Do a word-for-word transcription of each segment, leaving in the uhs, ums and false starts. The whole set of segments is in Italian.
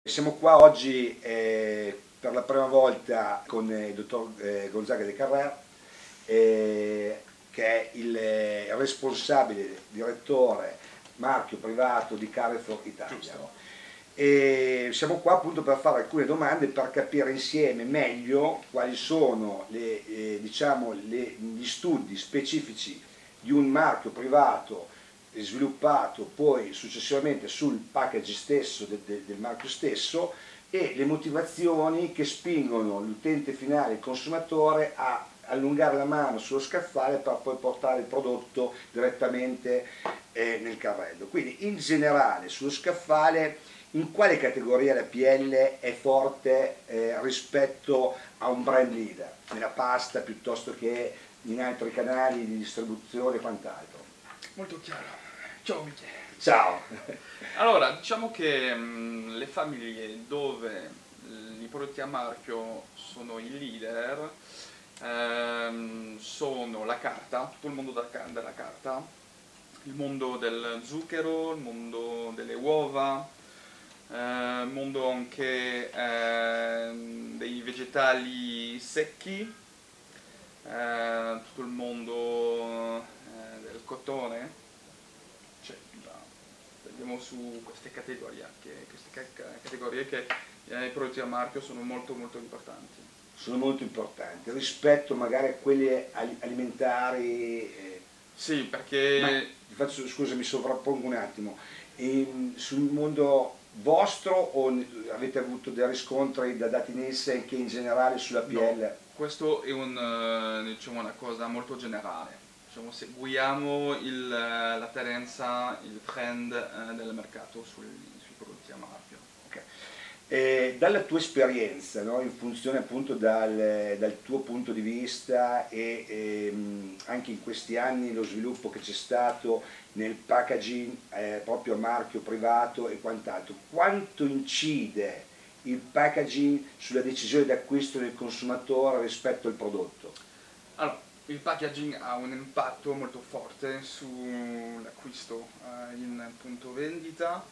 Siamo qua oggi eh, per la prima volta con il dottor eh, Gonzaga de Carrer, eh, che è il eh, responsabile, direttore marchio privato di Carrefour Italia. Giusto. E siamo qua appunto per fare alcune domande per capire insieme meglio quali sono le, eh, diciamo, le, gli studi specifici di un marchio privato sviluppato poi successivamente sul package stesso del, del, del marchio stesso e le motivazioni che spingono l'utente finale, il consumatore, a allungare la mano sullo scaffale per poi portare il prodotto direttamente eh, nel carrello. Quindi in generale sullo scaffale in quale categoria la P L è forte eh, rispetto a un brand leader, nella pasta piuttosto che in altri canali di distribuzione e quant'altro? Molto chiaro. Ciao Michele. Ciao! Allora, diciamo che mh, le famiglie dove i prodotti a marchio sono i leader ehm, sono la carta, tutto il mondo da- della carta, il mondo del zucchero, il mondo delle uova, eh, il mondo anche ehm, dei vegetali secchi, eh, tutto il mondo eh, del cotone. Cioè, da- vediamo su queste categorie che, queste ca- categorie che eh, i prodotti a marchio sono molto molto importanti. Sono molto importanti rispetto magari a quelli ali- alimentari. eh, Sì, ma perché ti faccio, scusa, mi sovrappongo un attimo. Ehm, sul mondo vostro o n- avete avuto dei riscontri da dati Nielsen che in generale sulla no, P L? questo è un, eh, diciamo, una cosa molto generale. Diciamo, seguiamo il, eh, la tendenza, il trend eh, del mercato sui, sui prodotti a marchio. Ok. Eh, dalla tua esperienza, no, in funzione appunto dal, dal tuo punto di vista e ehm, anche in questi anni lo sviluppo che c'è stato nel packaging eh, proprio a marchio privato e quant'altro, quanto incide il packaging sulla decisione d'acquisto del consumatore rispetto al prodotto? Allora, il packaging ha un impatto molto forte sull'acquisto eh, in punto vendita.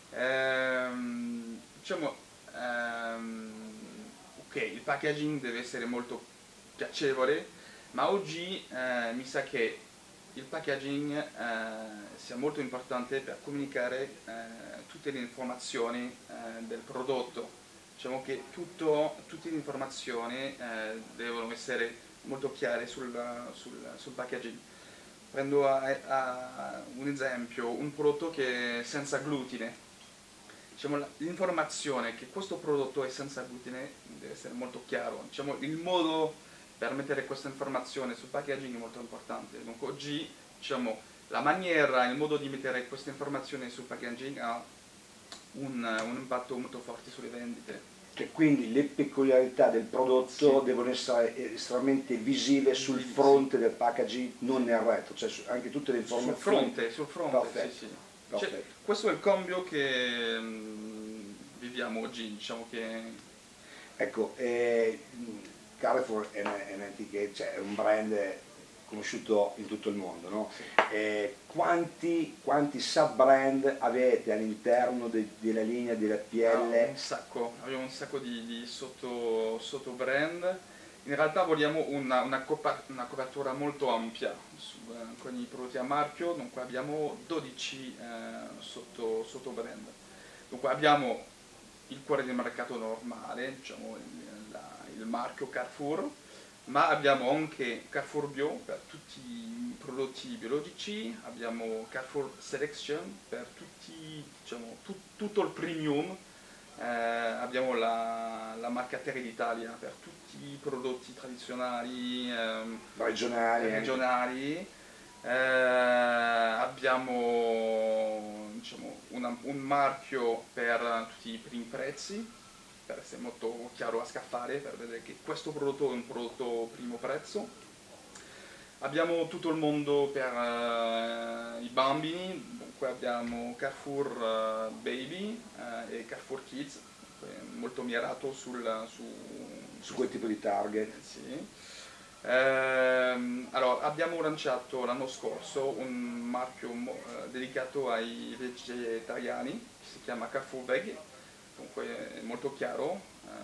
Ehm, diciamo, ehm, ok, il packaging deve essere molto piacevole, ma oggi eh, mi sa che il packaging eh, sia molto importante per comunicare eh, tutte le informazioni eh, del prodotto. Diciamo che tutto, tutte le informazioni eh, devono essere molto chiare sul, sul, sul packaging. Prendo a, a un esempio, un prodotto che è senza glutine. Diciamo, l'informazione che questo prodotto è senza glutine deve essere molto chiaro. Diciamo, il modo per mettere questa informazione sul packaging è molto importante. Dunque oggi diciamo, la maniera, il modo di mettere queste informazioni sul packaging ha un, un impatto molto forte sulle vendite. Cioè, quindi le peculiarità del prodotto Sì. devono essere estremamente visive sul Sì, fronte del packaging, non nel retro, cioè su- anche tutte le sul informazioni. fronte, sul fronte, Perfetto, sì, sì. Cioè, perfetto. questo è il cambio che mm, viviamo oggi, diciamo che Ecco, eh, Carrefour è, una- è un'etichetta, cioè è un brand conosciuto in tutto il mondo, no? sì. Eh, quanti, quanti sub-brand avete all'interno de- della linea della Ah, P L? un sacco, abbiamo un sacco di, di sotto, sotto brand. In realtà vogliamo una, una, copa- una copertura molto ampia su, eh, con i prodotti a marchio, dunque abbiamo dodici eh, sotto, sotto brand. Dunque abbiamo il cuore del mercato normale, diciamo il, la- il marchio Carrefour, ma abbiamo anche Carrefour Bio per tutti i prodotti biologici, abbiamo Carrefour Selection per tutti, diciamo, tu- tutto il premium, eh, abbiamo la, la marca Terre d'Italia per tutti i prodotti tradizionali, ehm, Regionali anche. regionali, eh, abbiamo diciamo, una- un marchio per tutti i primi prezzi, per essere molto chiaro a scaffare, per vedere che questo prodotto è un prodotto primo prezzo. Abbiamo tutto il mondo per eh, i bambini, dunque abbiamo Carrefour eh, Baby eh, e Carrefour Kids, molto mirato sul, su, Su quel tipo di target. sì. Ehm, allora, abbiamo lanciato l'anno scorso un marchio mo- eh, dedicato ai vegetariani, che si chiama Carrefour Veg, dunque è molto chiaro.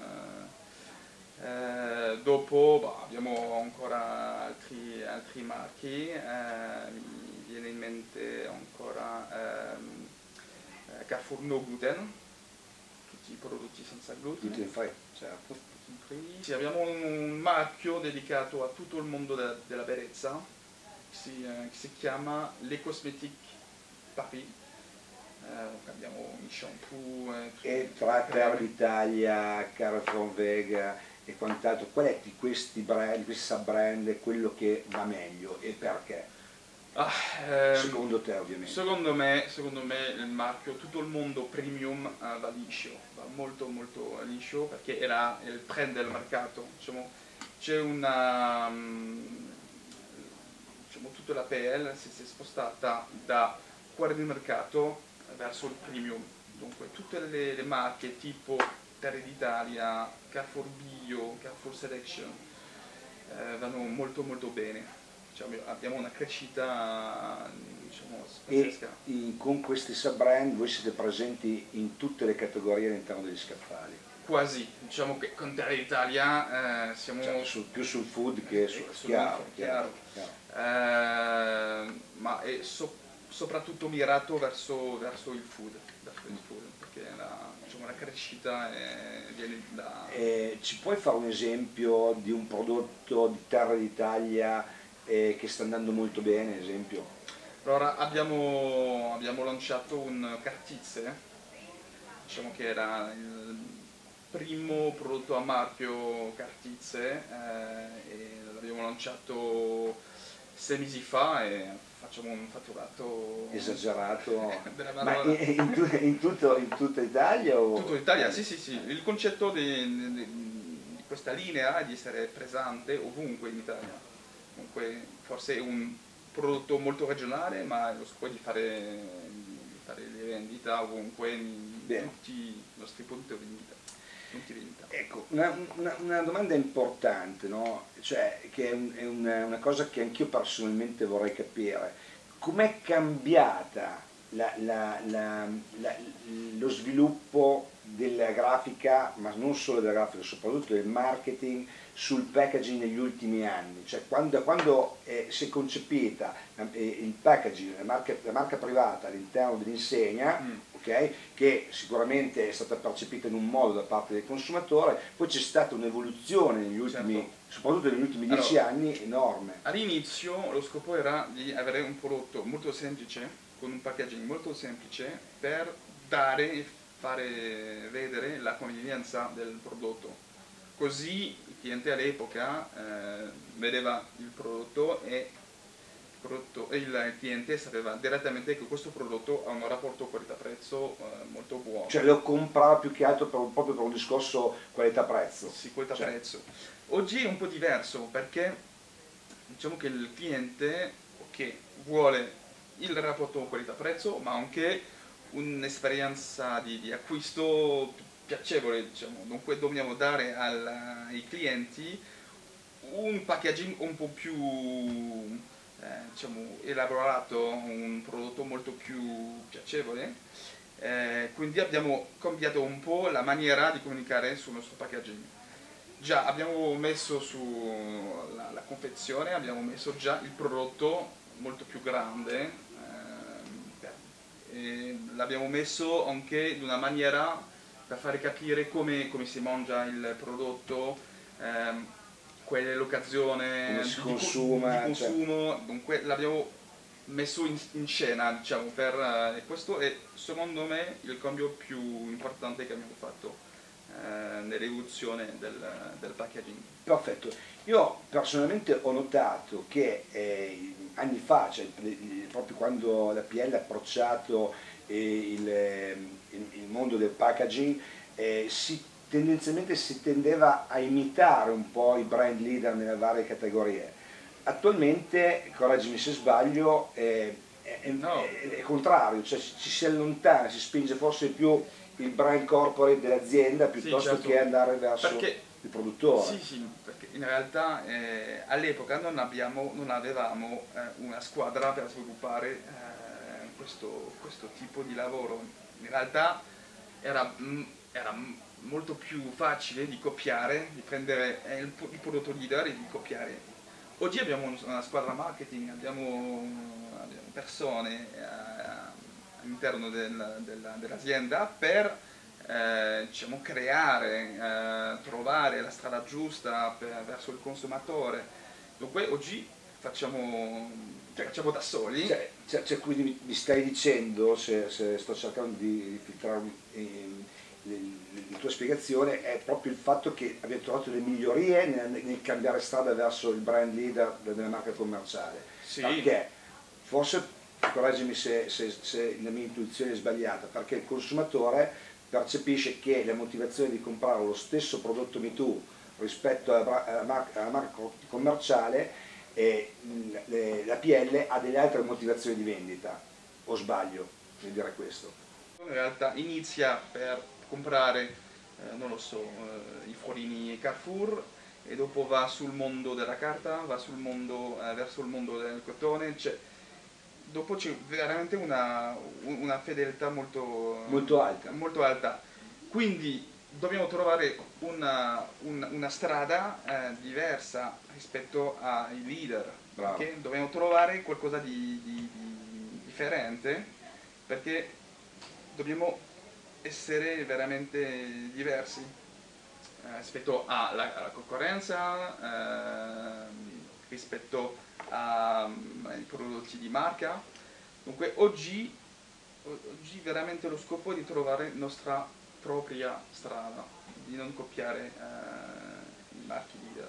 Eh, eh, dopo bah, abbiamo ancora altri, altri marchi, eh, mi viene in mente ancora ehm, eh, Carrefour No Gluten, tutti i prodotti senza glutine. Gluten free, certo. Sì, abbiamo un marchio dedicato a tutto il mondo della, della bellezza, che si, eh, che si chiama Les Cosmetiques Paris. Eh, abbiamo i shampoo. Eh, E tra Terra d'Italia, Carrefour Vega e quant'altro, qual è di questi brand, di questi sub-brand, quello che va meglio e perché? Ah, ehm, Secondo te, ovviamente. Secondo me, secondo me il marchio, tutto il mondo premium eh, va liscio, va molto molto liscio perché era il trend del mercato. Diciamo, c'è una... mm, diciamo, tutta la P L si è spostata da cuore di mercato verso il premium. Dunque tutte le, le marche tipo Terra d'Italia, Carrefour Bio, Carrefour Selection eh, vanno molto molto bene. Diciamo, abbiamo una crescita, diciamo, pazzesca. E in- con questi sub-brand voi siete presenti in tutte le categorie all'interno degli scaffali? Quasi, diciamo che con Terra d'Italia eh, siamo Cioè, sul- più sul food che sul eh, sul chiaro, chiaro, chiaro. Eh, ma è so- soprattutto mirato verso, verso il food, verso il food, perché la, diciamo, la crescita è, viene da... Eh, ci puoi fare un esempio di un prodotto di Terra d'Italia eh, che sta andando molto bene, esempio? Allora abbiamo, abbiamo lanciato un Cartizze, diciamo che era il primo prodotto a marchio Cartizze eh, e l'abbiamo lanciato sei mesi fa e facciamo un fatturato Esagerato, della ma Madonna. in, in tu- in tutto, in tutta Italia? O... Tutto l'Italia, sì sì sì, il concetto di, di- di questa linea è di essere presente ovunque in Italia, comunque forse è un prodotto molto regionale ma lo scopo è di fare, di fare le vendita ovunque in Bene. tutti i nostri punti vendita. Punti vendita. Ecco, una, una- una domanda importante, no? Cioè, che è, un- è una, una cosa che anch'io personalmente vorrei capire. Com'è cambiata la- la- la- la- lo sviluppo della grafica, ma non solo della grafica, soprattutto del marketing sul packaging negli ultimi anni? Cioè, quando, quando eh, si è concepita eh, il packaging, la marca, la marca privata all'interno dell'insegna, Mm. okay, che sicuramente è stata percepita in un modo da parte del consumatore, poi c'è stata un'evoluzione negli ultimi, Certo. soprattutto negli ultimi dieci Allora, anni, enorme. All'inizio lo scopo era di avere un prodotto molto semplice, con un packaging molto semplice, per dare e fare vedere la convenienza del prodotto. Così il cliente all'epoca eh, vedeva il prodotto e il, prodotto, e il cliente sapeva direttamente che questo prodotto ha un rapporto qualità-prezzo eh, molto buono. Cioè lo comprava più che altro per, proprio per un discorso qualità-prezzo. Sì, qualità-prezzo. Oggi è un po' diverso perché diciamo che il cliente okay, vuole il rapporto qualità-prezzo ma anche un'esperienza di, di acquisto piacevole, diciamo. Dunque dobbiamo dare al, ai clienti un packaging un po' più eh, diciamo, elaborato, un prodotto molto più piacevole. Eh, quindi abbiamo cambiato un po' la maniera di comunicare sul nostro packaging. Già abbiamo messo sulla la confezione, abbiamo messo già il prodotto molto più grande, eh, l'abbiamo messo anche in una maniera per fare capire come, come si mangia il prodotto, ehm, qual è l'occasione Come di, si di- consuma, di consumo, dunque l'abbiamo messo in, in scena, diciamo, per, eh, e questo è secondo me il cambio più importante che abbiamo fatto eh, nell'evoluzione del, del packaging. Perfetto. Io personalmente ho notato che eh, anni fa, cioè, eh, proprio quando la P L ha approcciato eh, il, eh, il- il mondo del packaging, eh, si, tendenzialmente si tendeva a imitare un po' i brand leader nelle varie categorie. Attualmente, correggimi se sbaglio, eh, è, è, No. è, è contrario, cioè ci si allontana, si spinge forse più il brand corporate dell'azienda piuttosto certo. che andare verso Perché- il produttore. Sì, sì, perché in realtà eh, all'epoca non, abbiamo- non avevamo eh, una squadra per sviluppare eh, questo, questo tipo di lavoro. In realtà era mm, era molto più facile di copiare, di prendere il, il prodotto leader e di copiare. Oggi abbiamo una squadra marketing, abbiamo, abbiamo persone eh, all'interno del, della, dell'azienda per eh, diciamo, creare, eh, trovare la strada giusta per, verso il consumatore. Dunque oggi facciamo, cioè, facciamo da soli. Cioè, cioè, cioè, quindi mi, mi stai dicendo, se, se sto cercando di, di filtrare eh, la tua spiegazione, è proprio il fatto che abbiamo trovato le migliorie nel, nel cambiare strada verso il brand leader della marca commerciale. Sì. Perché, forse, correggimi se, se, se la mia intuizione è sbagliata, perché il consumatore percepisce che la motivazione di comprare lo stesso prodotto MeToo rispetto alla, alla, marca, alla marca commerciale, e la P L ha delle altre motivazioni di vendita, o sbaglio nel dire questo? In realtà inizia per comprare, eh, non lo so, eh, i florini Carrefour e dopo va sul mondo della carta, va sul mondo, eh, verso il mondo del cotone, cioè, dopo c'è veramente una, una fedeltà molto, molto alta. Molto alta. Quindi dobbiamo trovare una, una, una strada eh, diversa rispetto ai leader, perché dobbiamo trovare qualcosa di, di, di differente, perché dobbiamo essere veramente diversi eh, rispetto alla, alla concorrenza, eh, rispetto ai prodotti di marca. Dunque oggi, oggi veramente lo scopo è di trovare la nostra propria strada, di non copiare eh, i marchi leader.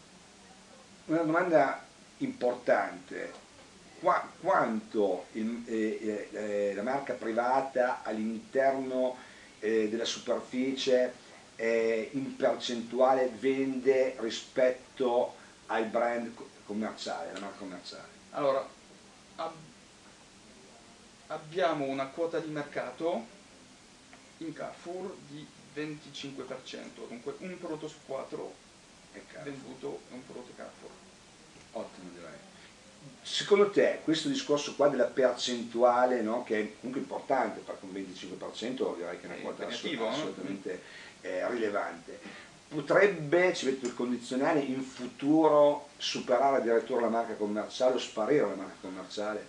Una domanda importante: Qua, quanto il, eh, eh, la marca privata all'interno eh, della superficie eh, in percentuale vende rispetto al brand commerciale, alla marca commerciale? Allora, ab abbiamo una quota di mercato in Carrefour di venticinque per cento, dunque un prodotto su quattro è venduto è un prodotto Carrefour. Ottimo, direi. Secondo te questo discorso qua della percentuale, no, che è comunque importante, perché un venticinque per cento direi che è una quota assolutamente eh, rilevante, potrebbe, ci metto il condizionale, in futuro superare addirittura la marca commerciale o sparire la marca commerciale?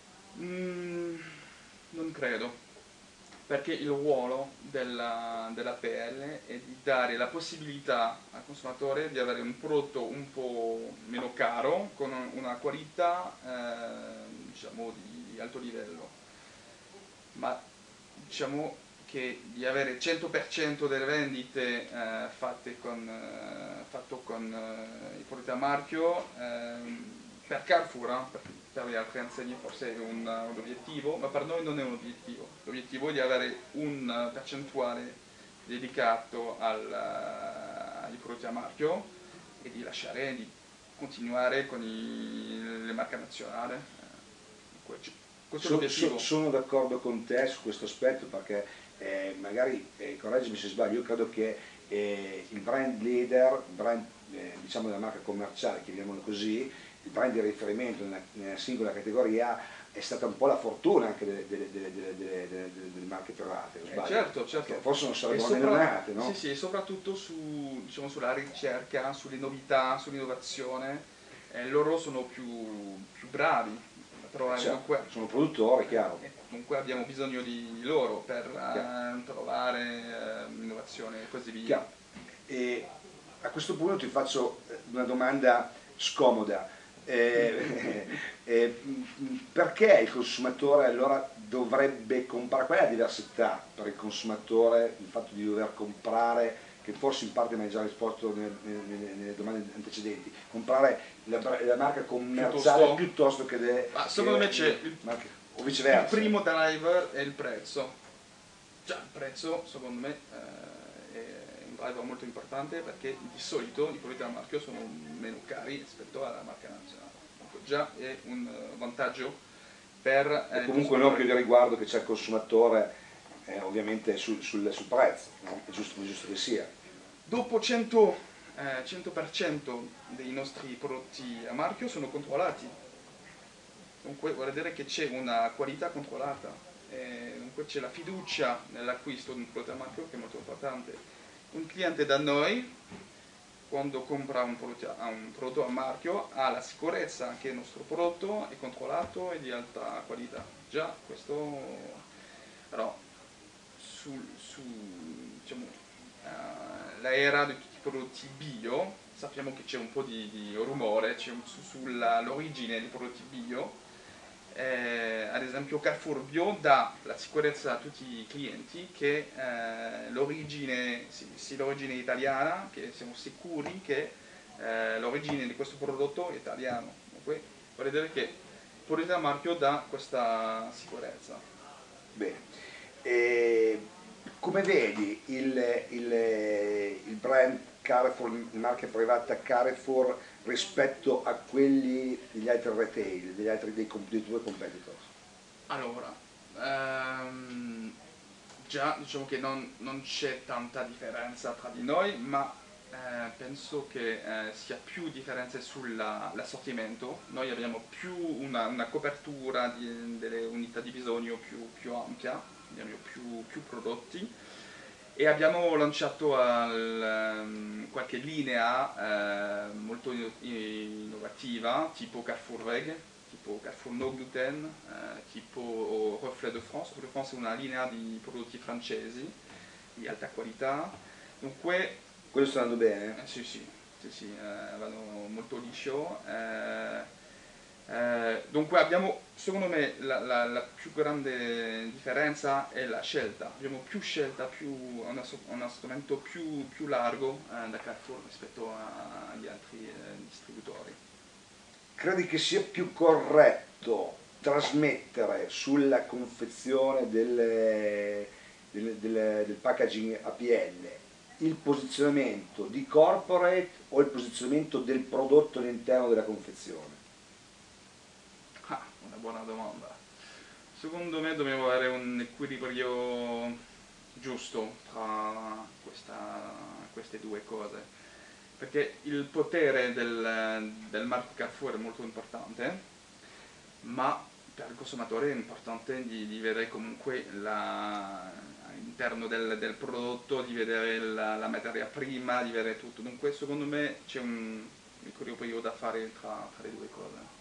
Mm, non credo, perché il ruolo della, della P L è di dare la possibilità al consumatore di avere un prodotto un po' meno caro, con una qualità eh, diciamo di alto livello, ma diciamo che di avere cento per cento delle vendite eh, fatte con, eh, fatto con eh, i prodotti a marchio eh, per Carrefour, eh, per, per le altre insegne forse è un, un obiettivo, ma per noi non è un obiettivo. L'obiettivo è di avere un percentuale dedicato al, ai prodotti a marchio e di lasciare, di continuare con i, le marche nazionali. Questo so, so, sono d'accordo con te su questo aspetto, perché eh, magari, eh, correggimi se sbaglio, io credo che eh, il brand leader, il brand eh, diciamo della marca commerciale, chiamiamolo così, il brand di riferimento nella, nella singola categoria è stata un po' la fortuna anche delle, delle, delle, delle, delle, delle, delle marche private, eh certo, certo. Che forse non sarebbero nemmeno nate, no? Sì, sì, e soprattutto su, diciamo, sulla ricerca, sulle novità, sull'innovazione, eh, loro sono più, più bravi. Trovare, certo, dunque, sono produttori, chiaro. Eh, comunque abbiamo bisogno di loro per eh, trovare eh, innovazione e così via. Chiaro. E a questo punto ti faccio una domanda scomoda. Eh, eh, perché il consumatore allora dovrebbe comprare? Qual è la diversità per il consumatore, il fatto di dover comprare, che forse in parte mi hai già risposto nelle, nelle, nelle domande antecedenti, comprare la, la marca commerciale piuttosto, piuttosto che le... Ah, secondo me c'è il, o viceversa. Il primo driver è il prezzo. Già, il prezzo secondo me eh, è un driver molto importante, perché di solito i prodotti a marchio sono meno cari rispetto alla marca nazionale. Dunque, già è un vantaggio per... Eh, e comunque un occhio di riguardo che c'è il consumatore eh, ovviamente sul, sul, sul prezzo, no? È giusto, è giusto che sia. Dopo cento per cento dei nostri prodotti a marchio sono controllati, dunque vuol dire che c'è una qualità controllata. E dunque c'è la fiducia nell'acquisto di un prodotto a marchio, che è molto importante. Un cliente da noi, quando compra un prodotto, un prodotto a marchio, ha la sicurezza che il nostro prodotto è controllato e di alta qualità. Già questo, però, su, su diciamo, uh, l'era di tutti i prodotti bio, sappiamo che c'è un po' di, di rumore su, sull'origine dei prodotti bio. Eh, ad esempio Carrefour Bio dà la sicurezza a tutti i clienti che eh, l'origine, sì, sì, l'origine italiana, che siamo sicuri che eh, l'origine di questo prodotto è italiano. Dunque, vuol dire che il prodotto a marchio dà questa sicurezza. Bene. E come vedi il, il, il brand Carrefour, il marchio privata Carrefour rispetto a quelli degli altri retail, degli altri dei, dei tuoi competitor? Allora, ehm, già diciamo che non, non c'è tanta differenza tra di noi, ma eh, penso che eh, sia più differenze sull'assortimento. Noi abbiamo più una, una copertura di, delle unità di bisogno più, più ampia, abbiamo più, più prodotti. E abbiamo lanciato al, um, qualche linea uh, molto innovativa, tipo Carrefour Veg, tipo Carrefour No Gluten, uh, tipo Reflet de France. Reflet de France è una linea di prodotti francesi di alta qualità. Dunque, quello sta andando bene? Eh, sì, sì, sì, sì uh, vanno molto liscio. Uh, Eh, dunque abbiamo, secondo me, la, la, la più grande differenza è la scelta. Abbiamo più scelta, più, un, un assortimento più, più largo eh, da Carrefour rispetto a, agli altri eh, distributori. Credi che sia più corretto trasmettere sulla confezione del, del, del, del packaging A P L il posizionamento di corporate o il posizionamento del prodotto all'interno della confezione? Ah, una buona domanda. Secondo me dobbiamo avere un equilibrio giusto tra questa, queste due cose, perché il potere del, del marchio Carrefour è molto importante, ma per il consumatore è importante di, di vedere comunque la, all'interno del, del prodotto, di vedere la, la materia prima, di vedere tutto. Dunque secondo me c'è un equilibrio da fare tra, tra le due cose.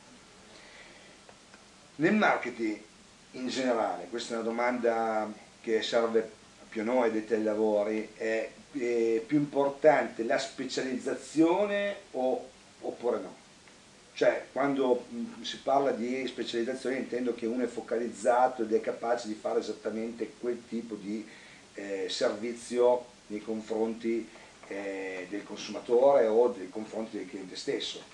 Nel marketing in generale, questa è una domanda che serve più a noi addetti ai lavori, è, è più importante la specializzazione o, oppure no? Cioè, quando mh, si parla di specializzazione intendo che uno è focalizzato ed è capace di fare esattamente quel tipo di eh, servizio nei confronti eh, del consumatore o nei confronti del cliente stesso.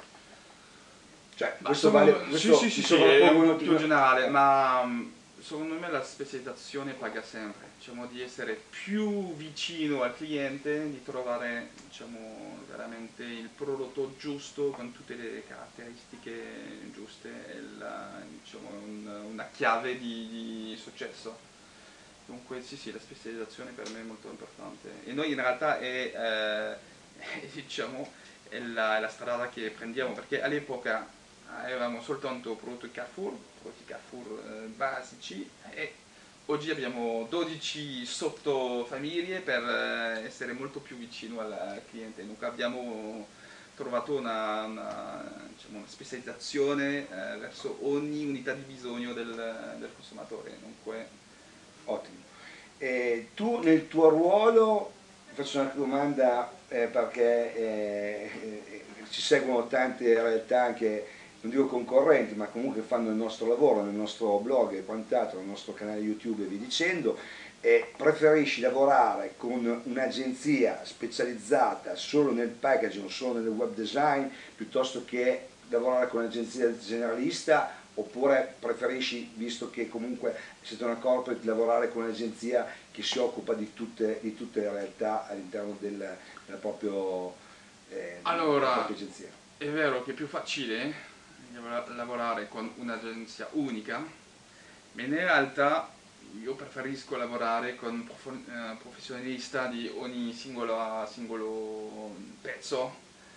Cioè, Ma questo secondo, vale, sì, questo sì, sì, sì, è un più generale, eh. ma secondo me la specializzazione paga sempre, diciamo di essere più vicino al cliente, di trovare diciamo, veramente il prodotto giusto con tutte le caratteristiche giuste, è la, diciamo, un, una chiave di, di successo. Dunque sì, sì, la specializzazione per me è molto importante e noi in realtà è, eh, è, diciamo, è la, è la strada che prendiamo, perché all'epoca avevamo soltanto prodotti Carrefour, prodotti Carrefour eh, basici, e oggi abbiamo dodici sottofamiglie per eh, essere molto più vicino al, al cliente. Dunque abbiamo trovato una, una, diciamo, una specializzazione eh, verso ogni unità di bisogno del, del consumatore. Dunque... Ottimo. E tu nel tuo ruolo, faccio una domanda eh, perché eh, eh, ci seguono tante realtà anche, non dico concorrenti, ma comunque fanno il nostro lavoro nel nostro blog e quant'altro, nel nostro canale YouTube e vi dicendo, e preferisci lavorare con un'agenzia specializzata solo nel packaging, solo nel web design, piuttosto che lavorare con un'agenzia generalista, oppure preferisci, visto che comunque siete una corporate, lavorare con un'agenzia che si occupa di tutte, di tutte le realtà all'interno del, della, proprio, eh, allora, della propria agenzia? È vero che è più facile lavorare con un'agenzia unica, ma in realtà io preferisco lavorare con professionisti di ogni singolo, singolo pezzo,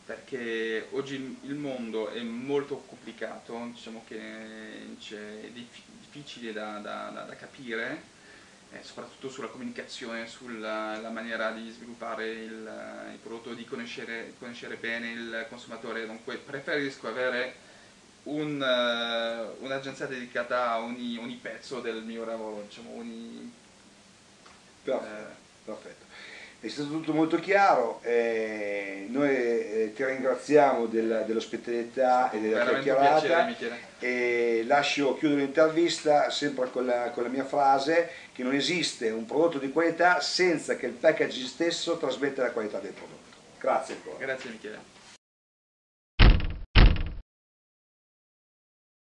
perché oggi il mondo è molto complicato, diciamo che è difficile da, da, da capire, eh, soprattutto sulla comunicazione, sulla la maniera di sviluppare il, il prodotto, di conoscere, conoscere bene il consumatore. Dunque preferisco avere un, uh, un'agenzia dedicata a ogni, ogni pezzo del mio lavoro, diciamo, ogni, perfetto, eh, perfetto. È stato tutto molto chiaro, eh, noi eh, ti ringraziamo del, dell'ospitalità e della chiacchierata e lascio chiudere l'intervista sempre con la, con la mia frase che non esiste un prodotto di qualità senza che il packaging stesso trasmetta la qualità del prodotto. Grazie ancora. Grazie Michele.